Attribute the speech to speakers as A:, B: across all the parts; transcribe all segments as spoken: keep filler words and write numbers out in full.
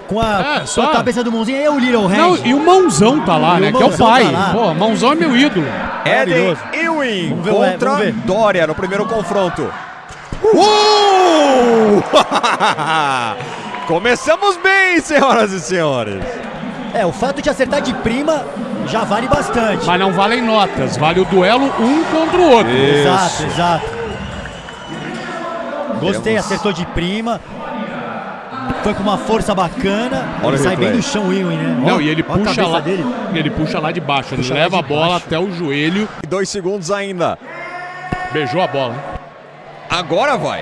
A: com a,
B: é, só...
A: com a cabeça do mãozinho, é o Little Hand.
B: Não, e o mãozão tá lá,
A: e
B: né? Que é o pai. Tá Pô, mãozão é meu ídolo.
C: Eden Ewing contra é, Dória no primeiro confronto. Uh! Começamos bem, senhoras e senhores.
A: É, o fato de acertar de prima já vale bastante.
B: Mas não valem notas, vale o duelo um contra o outro.
A: Isso. Exato, exato. Gostei, Temos... acertou de prima. Foi com uma força bacana.
C: Olha
A: ele sai bem do chão, Ewing, né?
B: Não,
A: ó,
B: e ele puxa lá.
A: Dele.
B: Ele puxa lá de baixo. Ele puxa leva a bola baixo. Até o joelho.
C: Dois segundos ainda.
B: Beijou a bola, hein?
C: Agora vai.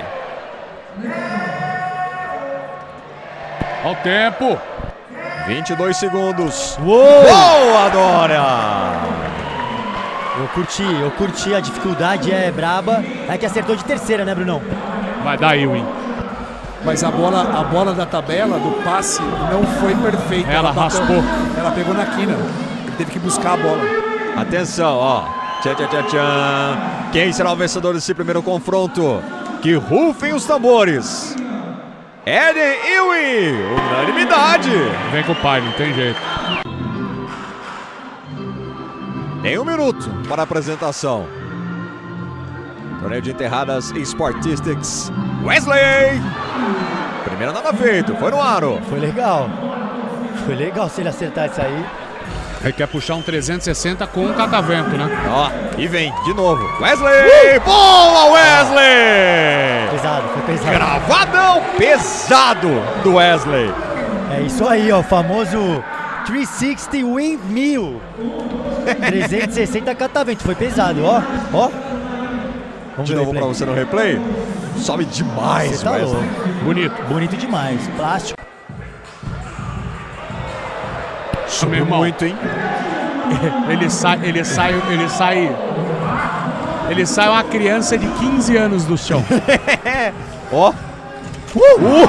B: Olha o tempo.
C: vinte e dois segundos.
A: Uou!
C: Boa, Dória!
A: Eu curti, eu curti. A dificuldade é braba. É que acertou de terceira, né, Brunão?
B: Vai dar Ewing.
D: Mas a bola, a bola da tabela, do passe, não foi perfeita.
B: Ela, ela raspou.
D: Ela pegou na quina. Ele teve que buscar a bola.
C: Atenção, ó. Tchan, tchan, tchan, tchan. Quem será o vencedor desse primeiro confronto? Que rufem os tambores. Eden Ewing, unanimidade.
B: Vem com o pai, não tem jeito.
C: Tem um minuto para a apresentação. Torneio de enterradas Sportistics. Wesley! Primeiro nada feito, foi no aro.
A: Foi legal. Foi legal se ele acertar isso aí.
B: Ele quer puxar um trezentos e sessenta com um catavento, né?
C: Ó, e vem de novo. Wesley! Uh! Boa, Wesley!
A: Pesado, foi pesado.
C: Gravadão pesado do Wesley.
A: É isso aí, ó, o famoso trezentos e sessenta Windmill. trezentos e sessenta catavento, foi pesado, ó, ó.
C: Vamos de novo para você no replay. Sobe demais,
A: você tá
C: Wesley.
A: louco.
B: Bonito.
A: Bonito demais, plástico.
C: Subiu muito, hein?
B: Ele sai, ele sai, ele sai. Ele sai uma criança de quinze anos do chão.
C: Ó. Uh! Uh!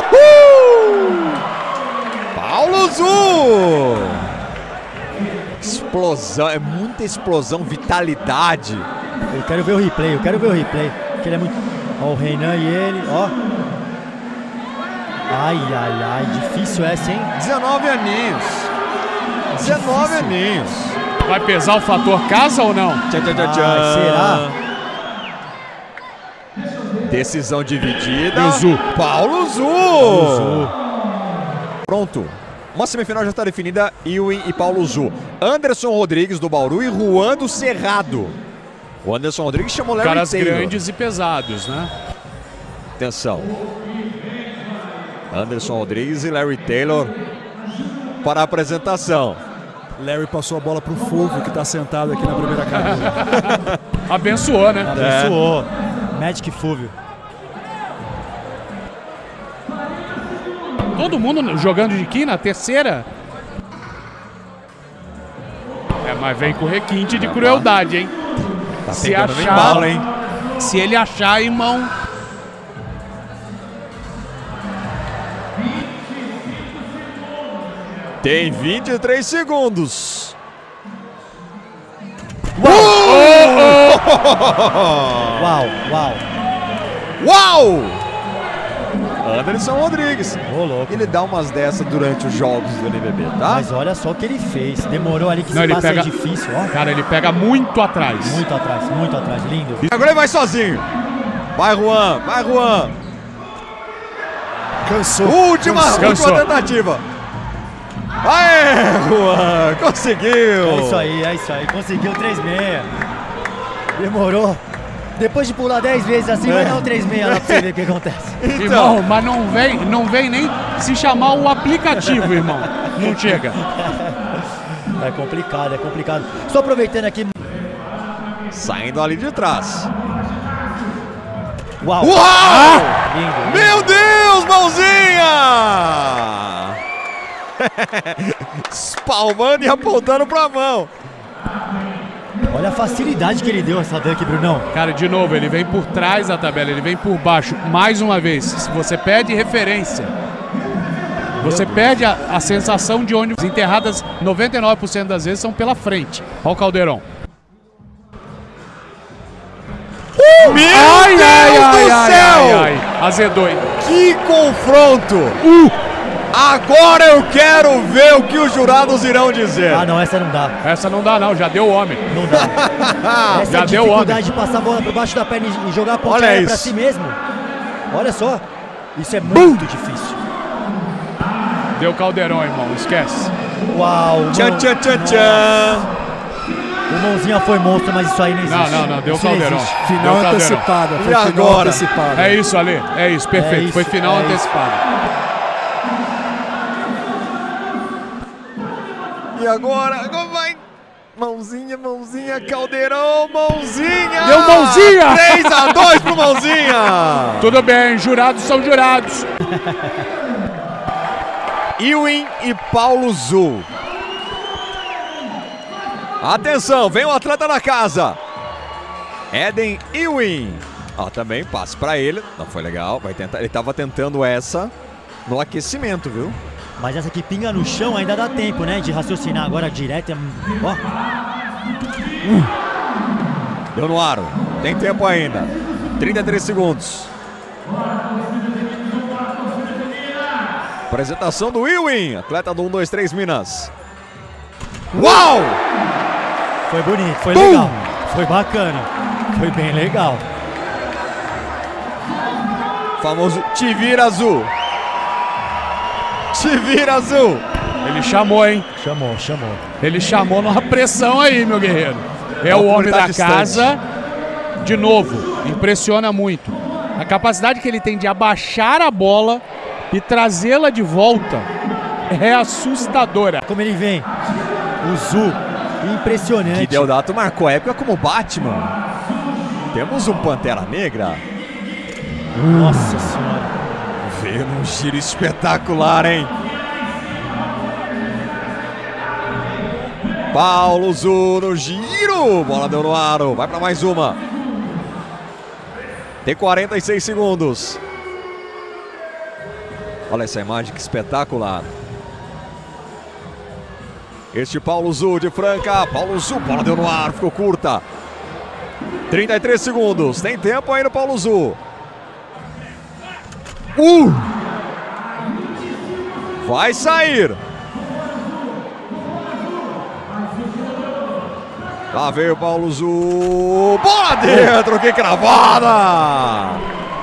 C: Paulo Zu! Explosão, é muita explosão, vitalidade.
A: Eu quero ver o replay, eu quero ver o replay. Porque ele é muito. Ó, o Renan e ele, ó. Ai, ai, ai, difícil essa, hein?
C: dezenove aninhos. dezenove aninhos.
B: Vai pesar o fator casa ou não?
C: Tchau, tchau, tchau, tchau.
A: Ah,
C: será? Decisão dividida.
B: E o Zu.
C: Paulo Zu.
A: Paulo Zu.
C: Pronto. Uma semifinal já está definida. Ewing e Paulo Zu. Anderson Rodrigues do Bauru e Juan do Cerrado. O Anderson Rodrigues chamou Larry
B: Caras
C: Taylor.
B: grandes e pesados, né?
C: Atenção. Anderson Rodrigues e Larry Taylor para a apresentação.
D: Larry passou a bola pro Fulvio, que está sentado aqui na primeira cadeira.
B: Abençoou, né?
A: Abençoou. É. Magic Fulvio.
B: Todo mundo jogando de quina, terceira. É, mas vem com requinte de crueldade, hein?
C: Tá
B: se
C: achar,
B: achar,
C: bala, hein?
B: Se ele achar, irmão.
C: Tem vinte e três segundos.
A: Uau! Uau, uau.
C: Uau! Anderson Rodrigues.
A: Ô, louco.
C: Ele dá umas dessas durante os jogos do N B B, tá?
A: Mas olha só o que ele fez. Demorou ali que
B: Não,
A: se
B: ele
A: passa
B: pega...
A: é difícil, ó.
B: Cara, ele pega muito atrás.
A: Muito atrás, muito atrás. Lindo.
C: Agora ele vai sozinho. Vai, Juan. Vai, Juan.
D: Cansou.
C: Última,
B: Cansou.
C: última tentativa. Aê, Juan. Conseguiu.
A: É isso aí, é isso aí. Conseguiu três meia. Demorou. Depois de pular dez vezes assim, é. vai dar um três meia lá pra você ver o que acontece.
B: Então. Irmão, mas não vem, não vem nem se chamar o aplicativo, irmão. Não chega.
A: É complicado, é complicado. Só aproveitando aqui.
C: Saindo ali de trás.
A: Uau!
C: Uau!
A: Ah! Lindo, lindo.
C: Meu Deus, mãozinha! Espalmando e apontando pra mão.
A: Olha a facilidade que ele deu essa dunk, Brunão.
B: Cara, de novo, ele vem por trás da tabela, ele vem por baixo. Mais uma vez, você perde referência. Você perde a, a sensação de onde as enterradas noventa e nove por cento das vezes são pela frente. Olha o Caldeirão.
C: Uh, meu
B: ai,
C: Deus
B: ai,
C: do
B: ai,
C: céu!
B: Ai, ai, ai. Azedou, hein?
C: Que confronto!
B: Uh!
C: Agora eu quero ver o que os jurados irão dizer.
A: Ah, não, essa não dá.
B: Essa não dá não, já deu homem.
A: Não dá. Essa
B: Já
A: é a
B: deu
A: dificuldade de passar a bola por baixo da perna e jogar a ponte
C: Olha
A: aérea pra
C: isso.
A: si mesmo. Olha só. Isso é muito difícil.
B: Deu caldeirão, irmão, esquece.
A: Uau.
C: Tchan,
A: mão-
C: tchan, tchan,
A: Nossa.
C: tchan.
A: O Mãozinha foi monstro, mas isso aí não existe.
B: Não, não, não, deu
A: Isso não
B: caldeirão.
A: existe.
D: Final
B: Deu caldeirão.
D: antecipada. Foi
C: E
D: final
C: agora?
D: antecipada.
B: É isso, Ale, é isso, perfeito.
A: É isso,
B: Foi final
A: é isso.
B: antecipado.
C: E agora? Agora vai. Mãozinha, mãozinha, caldeirão, mãozinha.
B: Deu mãozinha.
C: três a dois pro mãozinha.
B: Tudo bem, jurados são jurados.
C: Ewing e Paulo Zu. Atenção, vem o atleta na casa. Eden Ewing. Ó, também passe pra ele. Não foi legal. Vai tentar. Ele tava tentando essa no aquecimento, viu?
A: Mas essa que pinga no chão ainda dá tempo, né? De raciocinar agora direto. É... Ó.
C: Deu no aro. Tem tempo ainda. trinta e três segundos. Apresentação do Ewing. Atleta do um, dois, três Minas. Uau!
A: Foi bonito, foi
C: Bum!
A: legal. Foi bacana. Foi bem legal.
C: Famoso Te Vira Azul. Te Vira Azul.
B: Ele chamou, hein?
A: Chamou, chamou.
B: Ele chamou numa pressão aí, meu guerreiro. É
C: A
B: o homem da
C: oportunidade
B: casa. De novo, impressiona muito. A capacidade que ele tem de abaixar a bola e trazê-la de volta é assustadora.
A: Como ele vem. O Zu. Impressionante.
C: Que Deodato marcou a época como Batman. Temos um Pantera Negra.
A: Nossa senhora.
C: Veio num giro espetacular, hein? Paulo Zu no giro. Bola deu no aro. Vai para mais uma. Tem quarenta e seis segundos. Olha essa imagem, que espetacular. Este Paulo Zu de Franca. Paulo Zu, bola deu no ar, ficou curta. trinta e três segundos. Tem tempo aí no Paulo Zu. Uh! Vai sair. Lá veio o Paulo Zu. Bola dentro, que cravada!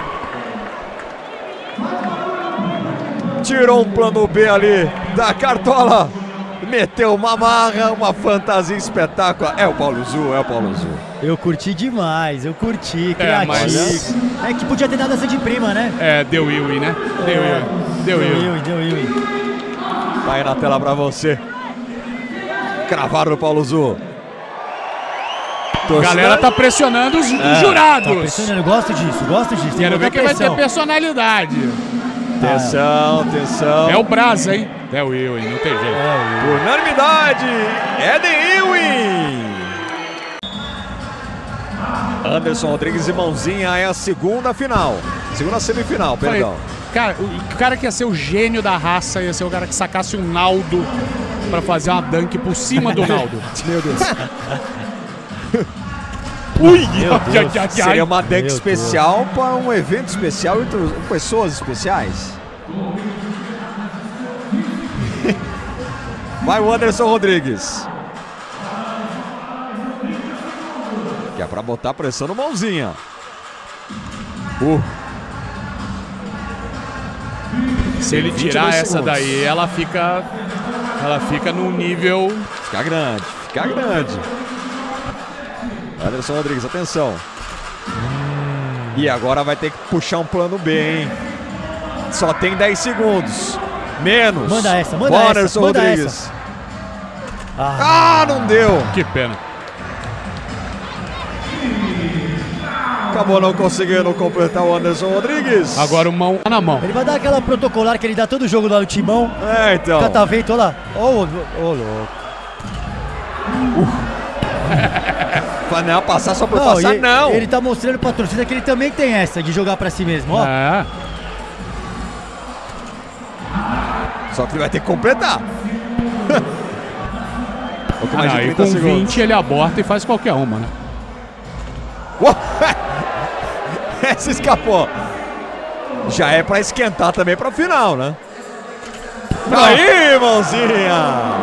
C: Tirou um plano B ali da cartola. Meteu uma marra, uma fantasia espetacular. É o Paulo Zu, é o Paulo Zu.
A: Eu curti demais, eu curti.
B: É, mas-
A: Criativo. É que podia ter dado essa de prima, né?
B: É, deu Ewing, né? Deu
A: É.
B: Ewing. Deu Ewing.
A: Ewing, deu Ewing.
C: Tá aí na tela pra você. Cravaram o Paulo Zu.
B: A galera tá pressionando os
C: É,
A: Tá
B: jurados.
A: pressionando, eu gosto disso, gosto disso. Tem
B: Quero
A: que
B: ver
A: botar
B: quem vai ter
A: pressão.
B: personalidade.
C: Atenção, atenção.
B: É o Brasa, hein? É o Ewing, não tem jeito.
A: É, o-
C: Unanimidade. Eden Ewing. Anderson Rodrigues e Mãozinha é a segunda final. Segunda semifinal,
B: Falei,
C: perdão.
B: cara, o, o cara que ia ser o gênio da raça ia ser o cara que sacasse um Naldo pra fazer uma dunk por cima do Naldo.
A: Meu Deus.
B: Ui,
A: Meu
B: ai,
A: Deus.
B: ai, ai,
C: Seria
B: ai.
C: uma deck
A: Meu
C: especial para um evento especial entre pessoas especiais. Vai o Anderson Rodrigues. Que é para botar pressão no Mãozinha. Uh,
B: Se ele
C: vinte e
B: tirar
C: dois
B: essa
C: segundos.
B: daí, ela fica. Ela fica num nível.
C: fica grande, fica grande. Anderson Rodrigues, atenção. E agora vai ter que puxar um plano B, hein? Só tem dez segundos. Menos.
A: Manda essa, manda
C: Bom,
A: essa,
C: Anderson
A: manda
C: Rodrigues.
A: essa. Ah,
C: Ah, não deu.
B: Que pena.
C: Acabou não conseguindo completar o Anderson Rodrigues.
B: Agora o mão na mão.
A: ele vai dar aquela protocolar que ele dá todo jogo lá no Timão.
C: É, então.
A: Catavento, olha lá. Ô, ô, ô, louco.
C: Vai não passar só por
A: Não,
C: passar,
A: e-
C: não.
A: Ele tá mostrando pra torcida que ele também tem essa de jogar pra si mesmo, ó.
B: É.
C: Só que ele vai ter que completar. Pouco mais
B: Ah,
C: de
B: e
C: trinta
B: com
C: segundos.
B: vinte ele aborta e faz qualquer uma, né?
C: Uou! Essa escapou. Já é pra esquentar também pra final, né? Aí, mãozinha!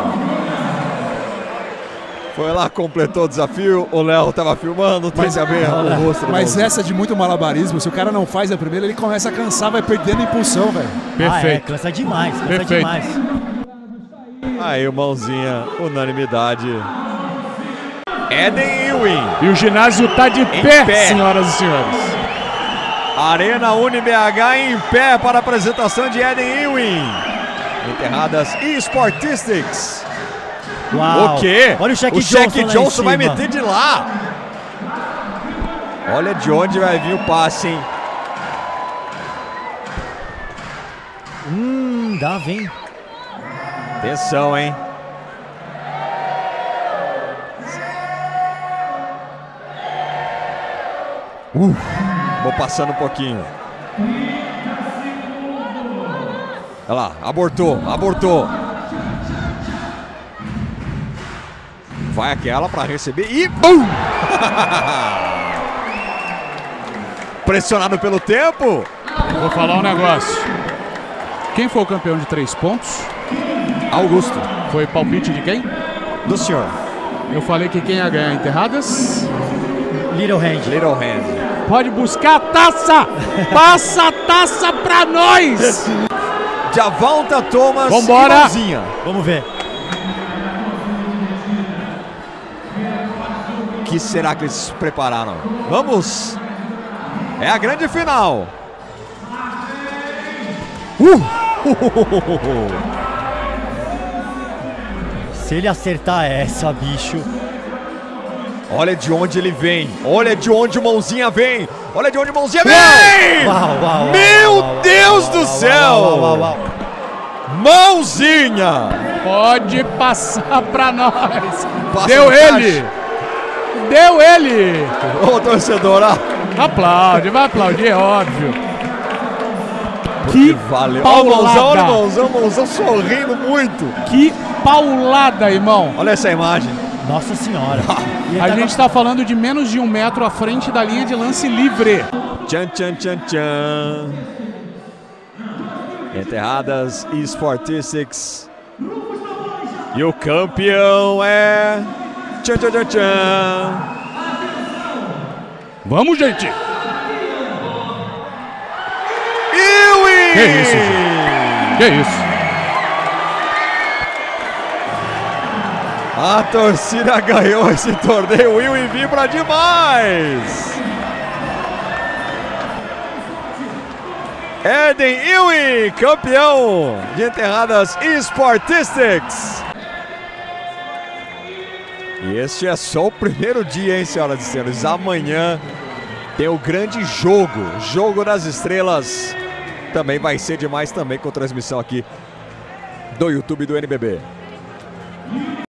C: Foi lá, completou o desafio. O Léo tava filmando, tem que ver o rosto.
D: Mas essa de muito malabarismo, se o cara não faz a primeira, ele começa a cansar, vai perdendo impulsão, velho.
A: Ah, é,
B: Perfeito.
A: cansa demais, cansa
B: Perfeito.
A: demais.
C: Aí, o mãozinha, unanimidade. Eden Ewing.
B: E o ginásio tá de pé,
C: pé.
B: senhoras e senhores.
C: Arena UniBH em pé para a apresentação de Eden Ewing. Enterradas Esportistics.
A: Uau.
C: O quê?
A: Olha o Shaq
C: o
A: Johnson,
C: Shaq
A: lá em
C: Johnson vai
A: cima.
C: meter de lá. Olha de onde vai vir o passe, hein?
A: Hum, dá, vem.
C: Atenção, hein? Uh, vou passando um pouquinho. Olha lá, abortou, abortou. Vai aquela para receber e... Bum! Pressionado pelo tempo.
B: Vou falar um negócio. Quem foi o campeão de três pontos?
C: Augusto,
B: Foi palpite de quem?
C: do senhor.
B: Eu falei que quem ia ganhar enterradas?
A: Little Hand.
C: Little Hand.
B: Pode buscar a taça! Passa a taça pra nós!
C: Javalta Thomas.
B: Vambora.
C: E mãozinha.
A: Vamos ver.
C: O que será que eles prepararam? Vamos! É a grande final! Uh!
A: Se ele acertar essa, bicho.
C: Olha de onde ele vem! Olha de onde o mãozinha vem! Olha de onde o mãozinha vem!
A: Uau, uau, uau,
C: Meu
A: uau, uau,
C: Deus
A: uau,
C: do
A: uau,
C: céu!
A: uau, uau, uau.
C: Mãozinha!
B: Pode passar pra nós!
C: Passa
B: Deu
C: no
B: ele! Deu ele!
C: Ô, torcedor, ó.
B: Aplaude, vai aplaudir, é óbvio. Que
C: Valeu! Olha o mãozão, olha o
B: paulada!
C: mãozão, o mãozão sorrindo muito!
B: Que paulada, irmão!
C: Olha essa imagem!
A: Nossa senhora. E ele
B: A
A: tá
B: gente tá falando de menos de um metro à frente da linha de lance livre.
C: Tchan, tchan, tchan, tchan. Enterradas Esportistics. E o campeão é... Tchan, tchan, tchan, tchan.
B: Vamos, gente!
C: Ewing!
B: Que isso, gente? Que isso?
C: A torcida ganhou esse torneio. O Ewing vibra demais! Eden Ewing, campeão de enterradas Esportistics. E este é só o primeiro dia, hein, senhoras e senhores? Amanhã tem o grande jogo, Jogo das Estrelas. Também vai ser demais também com transmissão aqui do YouTube do N B B.